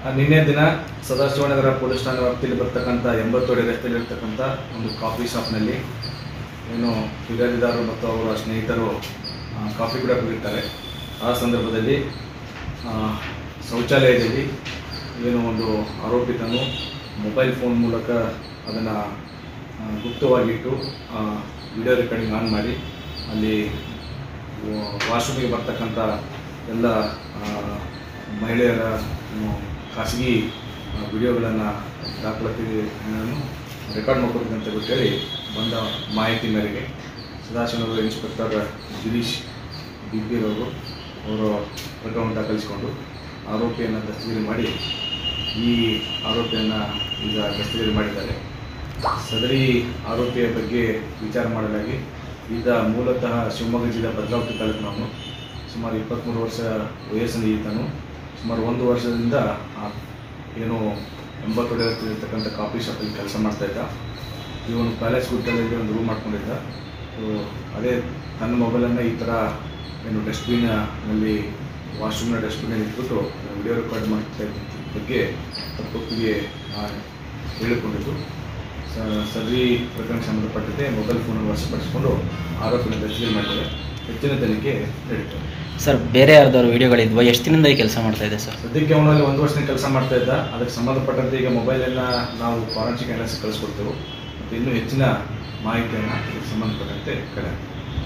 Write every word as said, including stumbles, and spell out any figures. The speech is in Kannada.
ನಿನ್ನೆ ದಿನ ಸದಾಶಿವನಗರ ಪೊಲೀಸ್ ಠಾಣೆ ವ್ಯಾಪ್ತಿಯಲ್ಲಿ ಬರ್ತಕ್ಕಂಥ ಎಂಬತ್ತೋಡಿ ರಸ್ತೆಯಲ್ಲಿರ್ತಕ್ಕಂಥ ಒಂದು ಕಾಫಿ ಶಾಪ್ನಲ್ಲಿ ಏನು ಫಿರ್ಯಾದಿದಾರರು ಮತ್ತು ಅವರ ಸ್ನೇಹಿತರು ಕಾಫಿ ಕೂಡ ಕುಡಿಯುತ್ತಾರೆ. ಆ ಸಂದರ್ಭದಲ್ಲಿ ಶೌಚಾಲಯದಲ್ಲಿ ಏನು ಒಂದು ಆರೋಪಿತನು ಮೊಬೈಲ್ ಫೋನ್ ಮೂಲಕ ಅದನ್ನು ಗುಪ್ತವಾಗಿಟ್ಟು ವಿಡಿಯೋ ರೆಕಾರ್ಡಿಂಗ್ ಆನ್ ಮಾಡಿ ಅಲ್ಲಿ ವಾಶ್ರೂಮಿಗೆ ಬರ್ತಕ್ಕಂಥ ಎಲ್ಲ ಮಹಿಳೆಯರ ಖಾಸಗಿ ವಿಡಿಯೋಗಳನ್ನು ದಾಖಲಾತಿಗಳನ್ನು ರೆಕಾರ್ಡ್ ಮಾಡ್ಕೊಬೇಕಂತ ಬಿಟ್ಟೇಳಿ ಬಂದ ಮಾಹಿತಿ ಮೇರೆಗೆ ಸದಾಶಿವನಗರ ಇನ್ಸ್ಪೆಕ್ಟರ್ ಗಿರೀಶ್ ಬಿಬ್ಬಿರವರು ಅವರು ಪ್ರಕರಣ ದಾಖಲಿಸಿಕೊಂಡು ಆರೋಪಿಯನ್ನು ದಸ್ತಗಿರಿ ಮಾಡಿ ಈ ಆರೋಪಿಯನ್ನು ಈಗ ದಸ್ತಗಿರಿ ಮಾಡಿದ್ದಾರೆ. ಸದರಿ ಆರೋಪಿಯ ಬಗ್ಗೆ ವಿಚಾರ ಮಾಡಲಾಗಿ ಈತ ಮೂಲತಃ ಶಿವಮೊಗ್ಗ ಜಿಲ್ಲೆ ಭದ್ರಾವತಿ ತಾಲೂಕಿನವನು. ಸುಮಾರು ಇಪ್ಪತ್ತ್ಮೂರು ವರ್ಷ ವಯಸ್ಸಿನ ಈತನು ಸುಮಾರು ಒಂದು ವರ್ಷದಿಂದ ಏನು ಎಂಬತ್ತೊಡೆಯಲ್ಲಿರ್ತಕ್ಕಂಥ ಕಾಫಿ ಶಾಪಲ್ಲಿ ಕೆಲಸ ಮಾಡ್ತಾಯಿದ್ದ. ಇವನು ಪ್ಯಾಲೇಸ್ ಗುಡ್ಡಲ್ಲಿ ಒಂದು ರೂಮ್ ಮಾಡ್ಕೊಂಡಿದ್ದ. ಸೊ ಅದೇ ತನ್ನ ಮೊಬೈಲನ್ನು ಈ ಥರ ಏನು ಡಸ್ಟ್ಬಿನ್ನಲ್ಲಿ ವಾಶ್ರೂಮ್ನ ಡಸ್ಟ್ಬಿನಲ್ಲಿ ಇಟ್ಬಿಟ್ಟು ವಿಡಿಯೋ ರೆಕಾರ್ಡ್ ಮಾಡ್ತಾ ಇದ್ದ ಬಗ್ಗೆ ತಪ್ಪೊಪ್ಪಿಗೆ ಹೇಳಿಕೊಂಡಿದ್ದು. ಸದರಿ ಪ್ರಕರಣಕ್ಕೆ ಸಂಬಂಧಪಟ್ಟಂತೆ ಮೊಬೈಲ್ ಫೋನನ್ನು ವಶಪಡಿಸಿಕೊಂಡು ಆರೋಪಿನ ದಸ್ತಗಿರಿ ಮಾಡಿದ್ದಾರೆ. ಹೆಚ್ಚಿನ ತನಿಖೆ ನಡೀತದೆ. ಸರ್, ಬೇರೆ ಯಾರ್ದಾದ್ರು ವಿಡಿಯೋಗಳಿದ್ವಾ? ಎಷ್ಟು ದಿನದಿಂದ ಈ ಕೆಲಸ ಮಾಡ್ತಾ ಇದೆ ಸರ್? ಸದ್ಯಕ್ಕೆ ಅವನಲ್ಲಿ ಒಂದು ವರ್ಷದಿಂದ ಕೆಲಸ ಮಾಡ್ತಾ ಇದ್ದ. ಅದಕ್ಕೆ ಸಂಬಂಧಪಟ್ಟಂತೆ ಈಗ ಮೊಬೈಲನ್ನು ನಾವು ಫಾರೆನ್ಸಿಕ್ ಅನಾಲಿಸಿಸ್ ಕಳಿಸ್ಕೊಡ್ತೇವೆ ಮತ್ತು ಇನ್ನೂ ಹೆಚ್ಚಿನ ಮಾಹಿತಿಯನ್ನು ಸಂಬಂಧಪಟ್ಟಂತೆ ಕಡೆ